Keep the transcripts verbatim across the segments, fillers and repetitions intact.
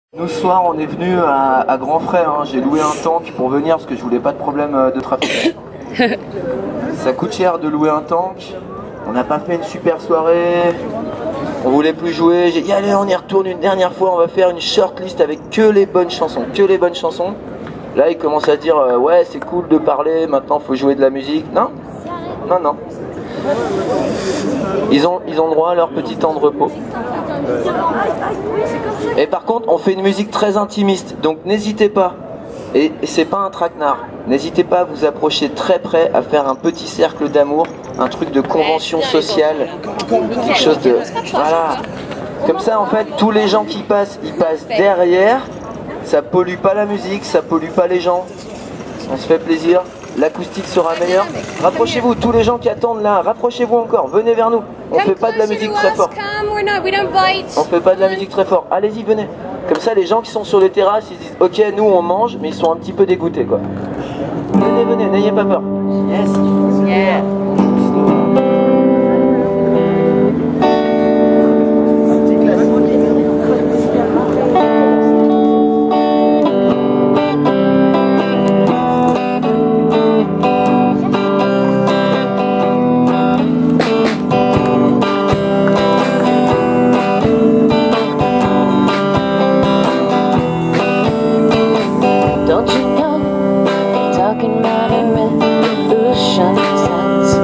Nous ce soir on est venu à, à grands frais, hein. J'ai loué un tank pour venir parce que je voulais pas de problème de trafic. Ça coûte cher de louer un tank, on n'a pas fait une super soirée, on voulait plus jouer, j'ai dit allez on y retourne une dernière fois, on va faire une shortlist avec que les bonnes chansons, que les bonnes chansons. Là ils commencent à dire euh, ouais c'est cool de parler, maintenant faut jouer de la musique. Non, non, non. Ils ont, ils ont droit à leur petit temps de repos. Et par contre, on fait une musique très intimiste, donc n'hésitez pas. Et c'est pas un traquenard. N'hésitez pas à vous approcher très près, à faire un petit cercle d'amour, un truc de convention sociale, quelque chose de... Voilà. Comme ça, en fait, tous les gens qui passent, ils passent derrière. Ça pollue pas la musique, ça pollue pas les gens. On se fait plaisir. L'acoustique sera meilleure. Rapprochez-vous, tous les gens qui attendent là, rapprochez-vous encore, venez vers nous. On fait pas de la musique très fort. On fait pas de la musique très fort. Allez-y, venez. Comme ça, les gens qui sont sur les terrasses, ils disent ok, nous on mange, mais ils sont un petit peu dégoûtés quoi. Venez, venez, n'ayez pas peur. Yes. Yeah. Don't you know, talking about a revolution sounds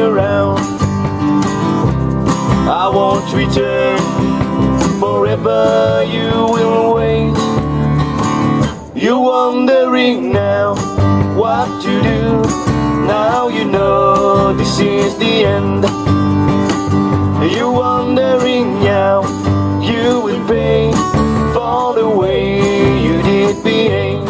around. I won't return, forever you will wait. You're wondering now what to do. Now you know this is the end. You're wondering now, you will pay for the way you did behave.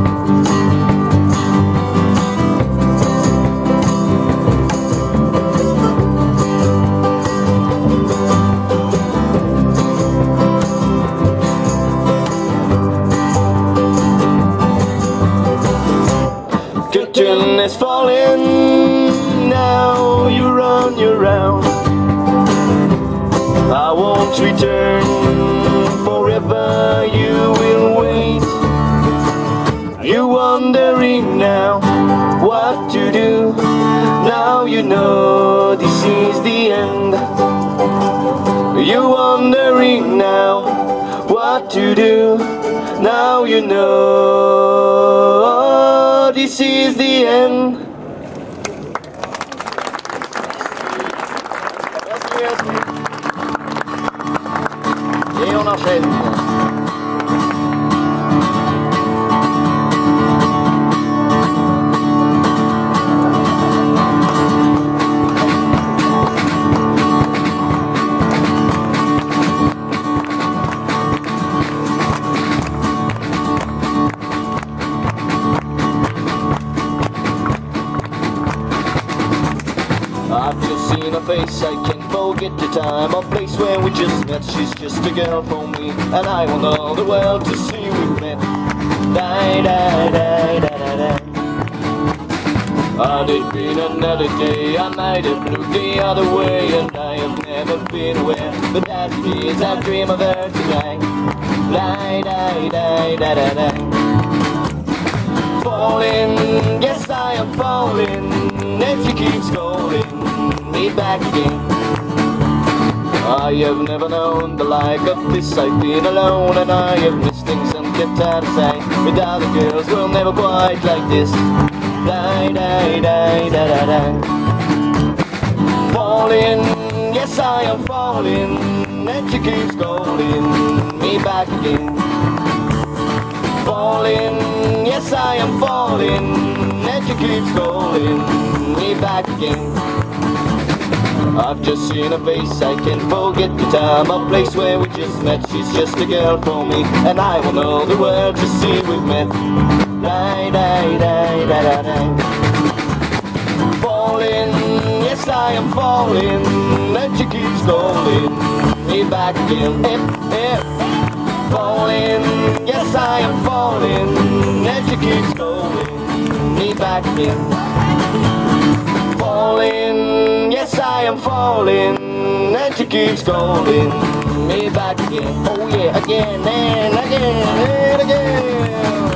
Curtain is falling, now you're on your own. I won't return, forever you will wait. You're wondering now what to do. Now you know this is the end. You're wondering now what to do. Now you know this is the end. Et on enchaîne. I've just seen her face, I can't forget the time or place where we just met. She's just a girl for me, and I want all the world to see we met. Die, die, die, die, die, die. Had it been another day, I might have looked the other way, and I have never been aware, but as it is, I dream of her tonight. Die, die, die, die, die, die. Falling, yes I am falling, and she keeps calling me back again. I have never known the like of this. I've been alone and I have missed things and kept out of sight. With other girls will never quite like this. Die, die, die, die, die, die. Falling, yes I am falling, and she keeps calling me back again. Falling, yes I am falling, and she keeps calling me back again. I've just seen her face, I can't forget the time or place where we just met. She's just a girl for me, and I will know the world to see we've met. Die, die, die, die, die, die. Falling, yes I am falling, and she keeps calling me back again. If, if. Falling, yes I am falling, and she keeps calling me back again. Falling, yes I am falling, and she keeps calling me back again. Oh yeah, again and again and again.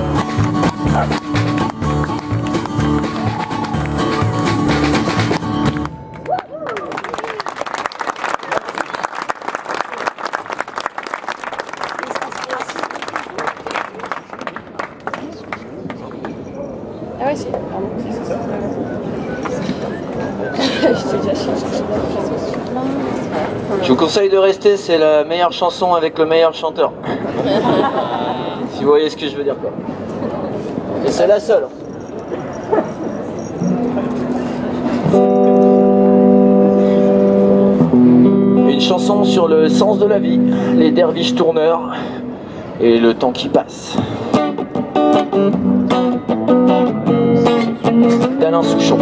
Ah ouais, c'est... Pardon. Je vous conseille de rester, c'est la meilleure chanson avec le meilleur chanteur. Si vous voyez ce que je veux dire quoi. Et c'est la seule. Une chanson sur le sens de la vie, les derviches tourneurs et le temps qui passe. d'Alain Souchon.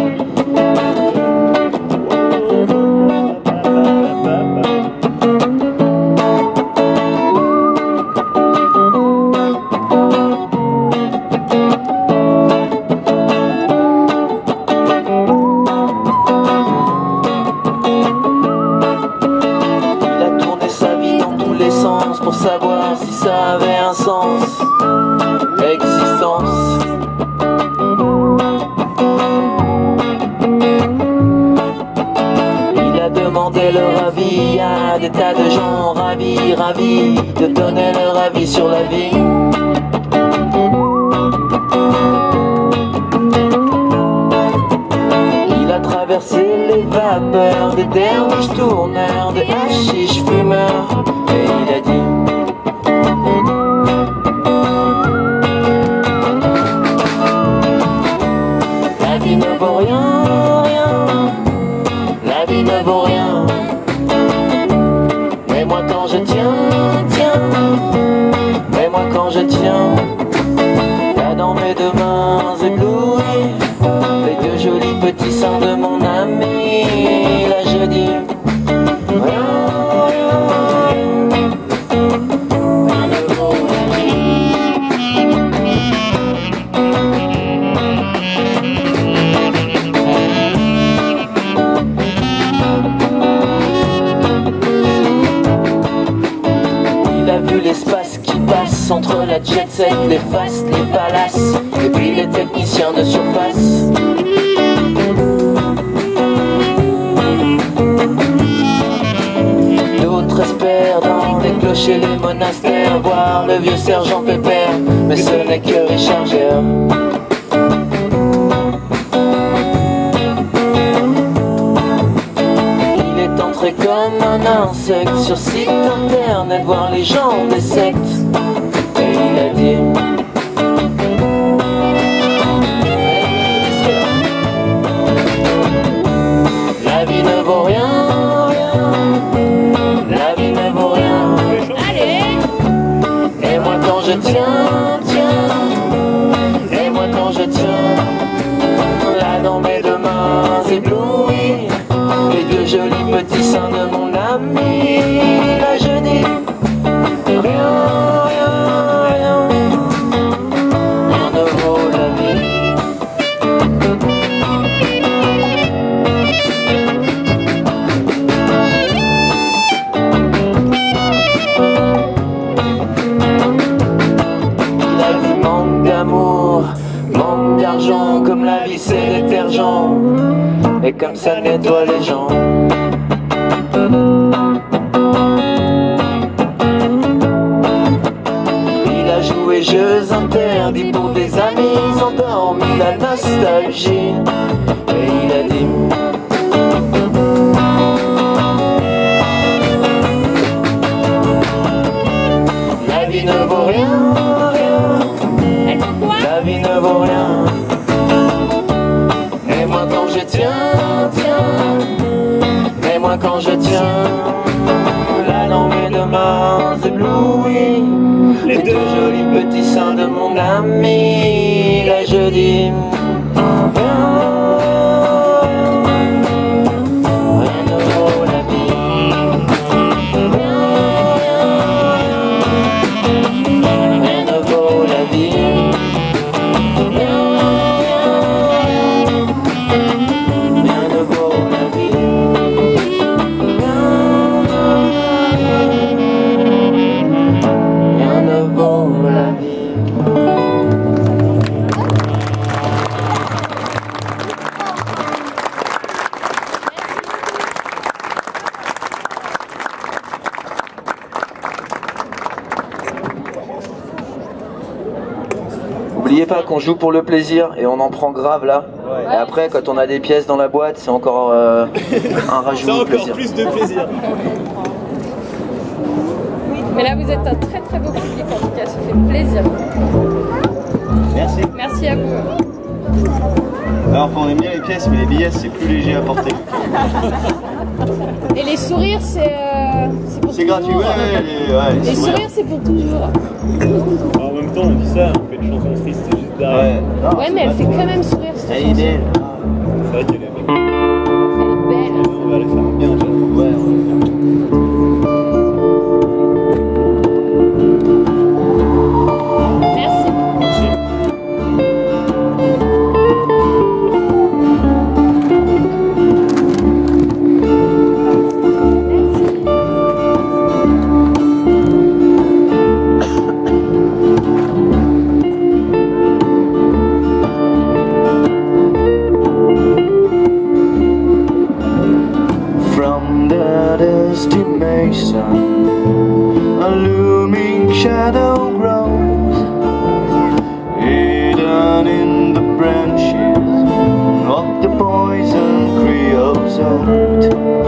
Pour savoir si ça avait un sens, existence. Il a demandé leur avis à des tas de gens ravis, ravis de donner leur avis sur la vie. Il a traversé traverser les vapeurs des derviches tourneurs, des hashish fumeurs. Et il a dit: la vie ne vaut rien, rien, la vie ne vaut rien. Mais moi quand je tiens, tiens, mais moi quand je tiens, là dans mes deux mains éblouies, les deux jolis petits seins de mon ami, là je dis rien, rien, rien ne vaut la vie. Il a vu l'espace qui passe entre la jet set, les fastes, les palaces, et puis les techniciens de surface. D'autres espèrent dans les clochers, les monastères, voir le vieux sergent Pépère, mais ce n'est que Richard Gere. Il est entré comme un insecte sur site internet, voir les gens des sectes, et il a dit: la vie ne vaut rien, rien, la vie ne vaut rien. Allez. Et moi quand je tiens, tiens, et moi quand je tiens, là dans mes deux mains éblouies, les deux jolis petits seins de mon ami, là je dis rien, rien, rien, rien ne vaut la vie. La vie manque d'amour, manque d'argent, comme la vie c'est détergent, et comme ça nettoie les gens. Il a joué jeux interdits pour des amis endormis, la nostalgie, et il a dit: la vie ne vaut rien, rien, la vie ne vaut rien. Et moi quand je tiens, tiens, et moi quand je tiens, là dans mes deux mains éblouies, les deux jolis petits seins de mon ami, là je dis rien, rien ne vaut la vie. Rien, rien, rien ne vaut la vie. Rien, rien, rien ne vaut la vie. Rien ne vaut la vie. N'oubliez pas qu'on joue pour le plaisir et on en prend grave là. Ouais. Et après, quand on a des pièces dans la boîte, c'est encore euh, un rajout de plaisir. C'est encore plus de plaisir. Mais là, vous êtes un très très beau public en tout cas, ça fait plaisir. Merci. Merci à vous. Alors, on aime bien les pièces, mais les billets, c'est plus léger à porter. Et les sourires, c'est euh, pour C'est gratuit, ouais, ouais, les, ouais, les, les sourires, sourires c'est pour toujours. En même temps, on dit ça, on fait une chanson triste juste derrière. Ouais, non, ouais mais elle fait quand même sourire cette elle chanson. est belle. C'est vrai qu'elle est belle. Elle est belle. On va la faire bien, j'avoue. Ouais, ouais. Merci. A looming shadow grows, hidden in the branches of the poison tree. years old.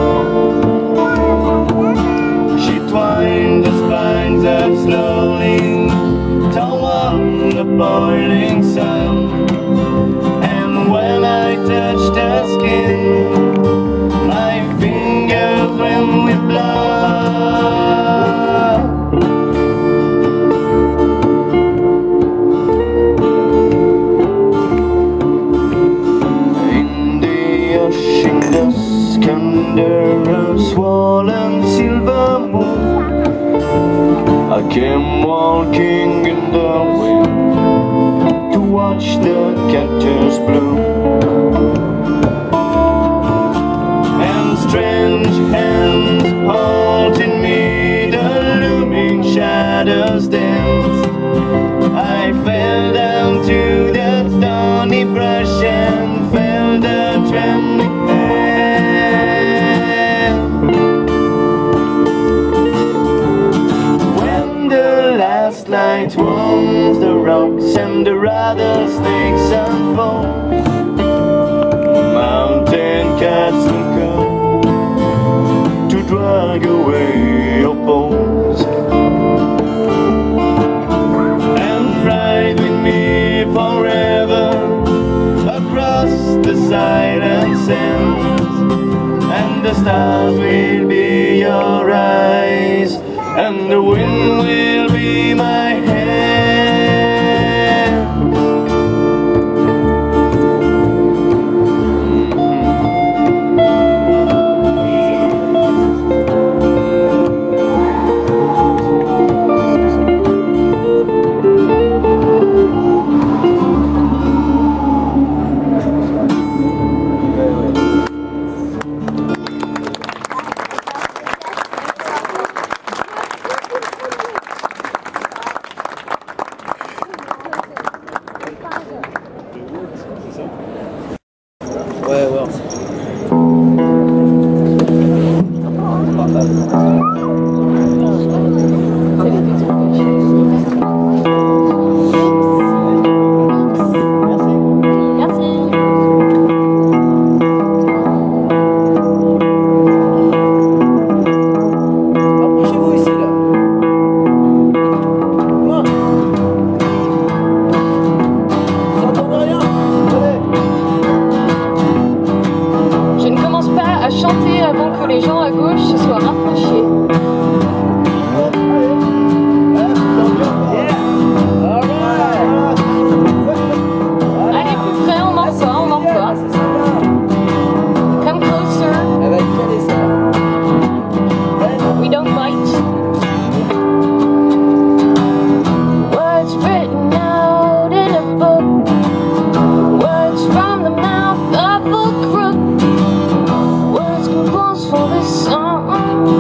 She twined the spines up slowly, toward the boiling sun. And when I touched her skin, my fingers ran with blood. Under a swollen silver moon, I came walking in the wind to watch the cactus bloom. And strange hands holding me, the looming shadows danced. I fell down to the stony brush and felt the trembling hand. Light warms the rocks and the rattlesnakes unfold. Mountain cats will come to drag away your bones and ride with me forever across the silent sands. And the stars will be your eyes, and the wind will be my hand. Ouais, ouais. Chanter avant que les gens à gauche se soient rapprochés. Allez plus près, on m'envoie, on m'envoie. Come closer. We don't bite. Words written out in a book. Words from the mouth of a crook. For this song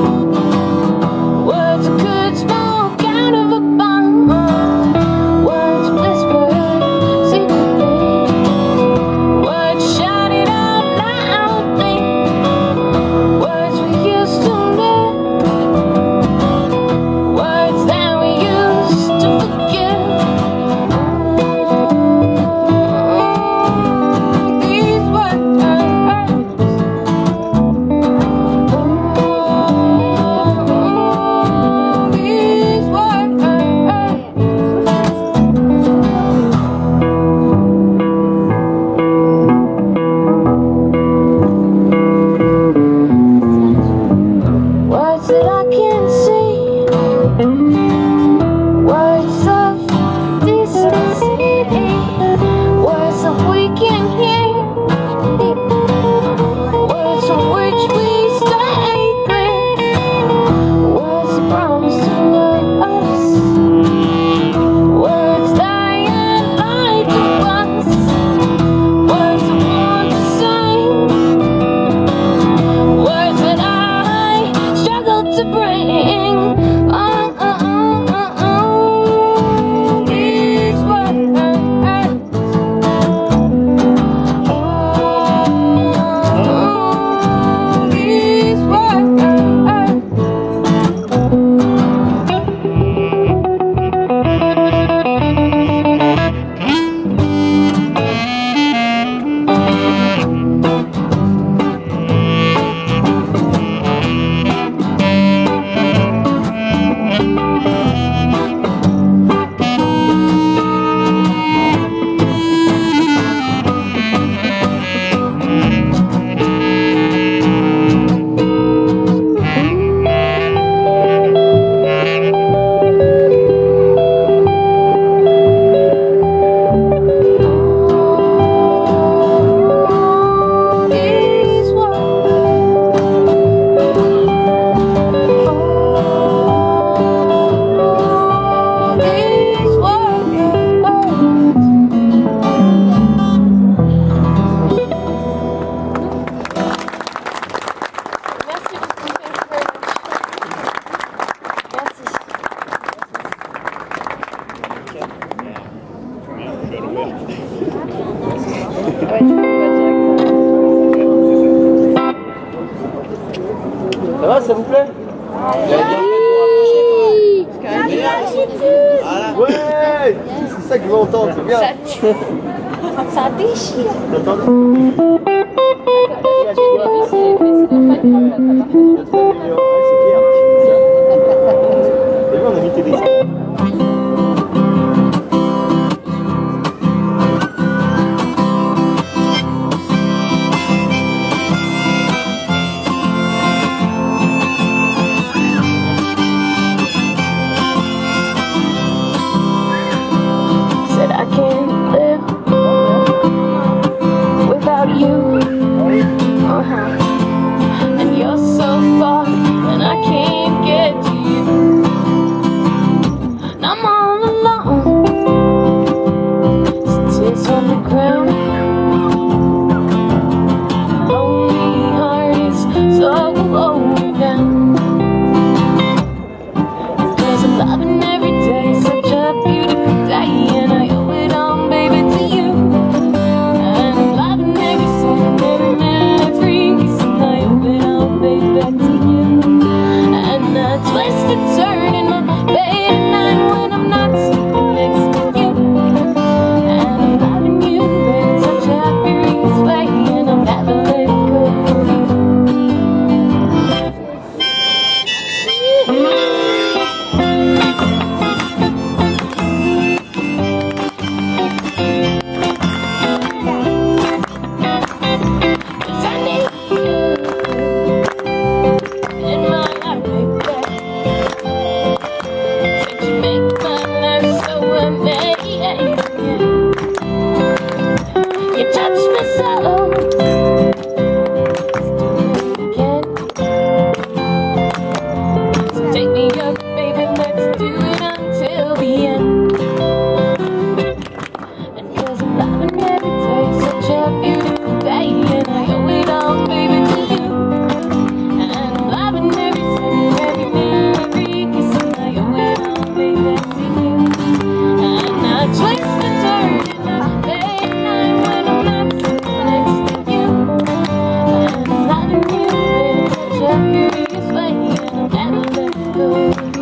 Ça va, ça vous plaît? Vous avez bien fait de vous rapprocher quand même. Ouais, c'est ça que je veux entendre, c'est bien. Ça déchire. On a mis tes dessins. Said I can't live without you. Uh-huh. And you're so far, and I can't get to you. And I'm all alone. Tears on the ground. Lonely heart is so low down. Cause I'm loving every day, such a beautiful day, and I owe it all, baby, to you. And I'm loving every second, every minute, every kiss, and I owe it all, baby, back to you. And I twist and turn in my bed at night when I'm not sleeping next to you. And I'm loving you, baby, such a furious way, and I'll never let go of you. Cause I need you in my life, baby. Said you make my life so amazing. You touch me so. Let's do it again. So take me up, baby, let's do it until the end. And cause I'm loving every day, such a beautiful day, and I owe it all, baby, to you. And I'm loving every second, every minute, every kiss, and I owe it all, baby, to you. And I twist and turn in my bed at night when I'm not sitting next to you. And I'm loving you, baby, such a furious way, and I'll never let go of you.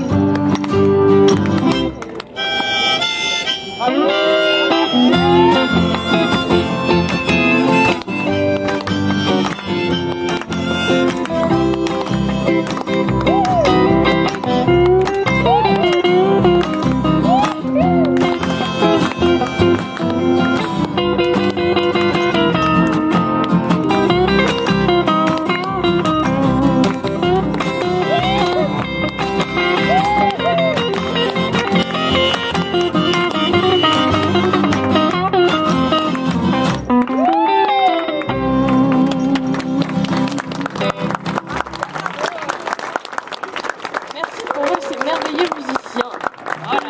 Merci pour eux, ces merveilleux musiciens. Oh là là.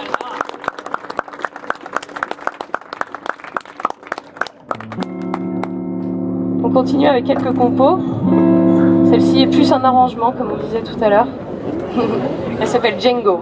On continue avec quelques compos. Celle-ci est plus un arrangement, comme on disait tout à l'heure. Elle s'appelle Django.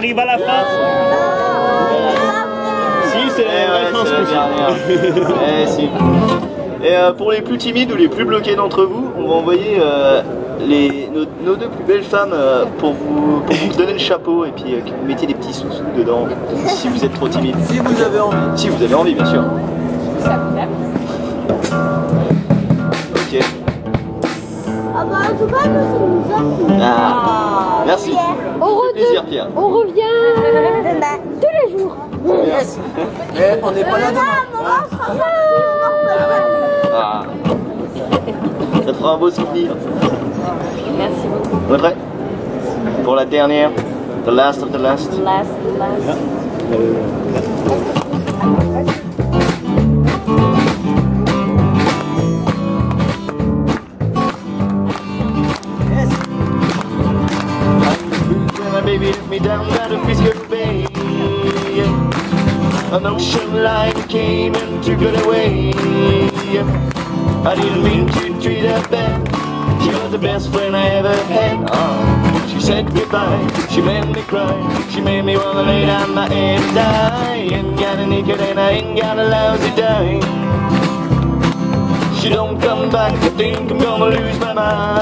arrive à la fin. Si, c'est la vraie fin, ce coup-ci. Eh, si. Et euh, pour les plus timides ou les plus bloqués d'entre vous, on va envoyer euh, les, nos, nos deux plus belles femmes euh, pour, vous, pour vous donner le chapeau et puis euh, que vous mettiez des petits sous-sous dedans si vous êtes trop timide. Si vous avez envie. Si vous avez envie, bien sûr. Ça vous aime. Ok. Ah bah en tout cas, nous sommes Ah. Merci. On Ça fait plaisir, Pierre. On revient demain, tous les jours. Yes. Mais on n'est pas là demain. Ah. Ça te fera un beau souvenir. Merci beaucoup. On est prêt pour la dernière, the last of the last. Last, last. My baby let me down by the Frisco Bay. An ocean line came and took it away. I didn't mean to treat her bad. She was the best friend I ever had. Oh, she said goodbye, she made me cry. She made me wanna lay down my head and die. Ain't got a nickel and I ain't got a lousy dime. She don't come back, I think I'm gonna lose my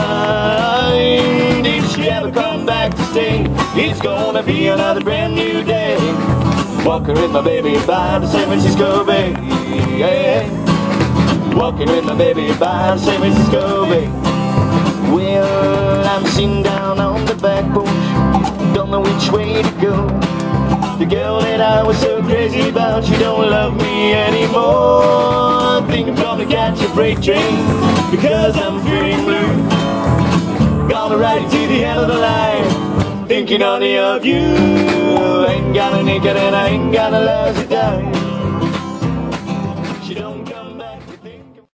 mind. If she ever come back to stay, it's gonna be another brand new day. Walking with my baby by the San Francisco Bay. Yeah. Walking with my baby by the San Francisco Bay. Well, I'm sitting down on the back porch, don't know which way to go. The girl that I was so crazy about, she don't love me anymore. I think I'm gonna catch a freight train, because I'm feeling blue. Gonna ride it to the end of the line, thinking only of you. Ain't got a nickel and I ain't got a lousy dime.